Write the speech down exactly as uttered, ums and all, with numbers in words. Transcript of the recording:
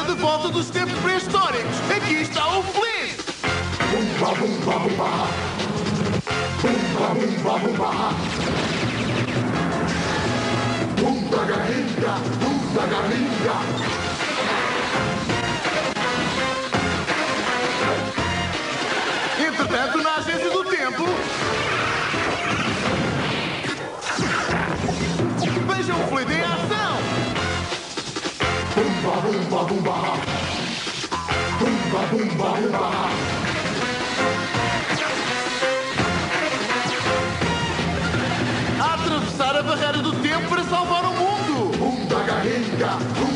de volta dos tempos pré-históricos. Aqui está o Flint! Bumba, bumba, bumba. Bumba, bumba, bumba. Bunda garrinha, bunda garrinha. Entretanto, na agência do tempo... Vejam o Flint em ação! Bumba, bumba, bumba. Bumba, bumba, bumba. A atravessar a barreira do tempo para salvar o mundo! Bunda garrinha,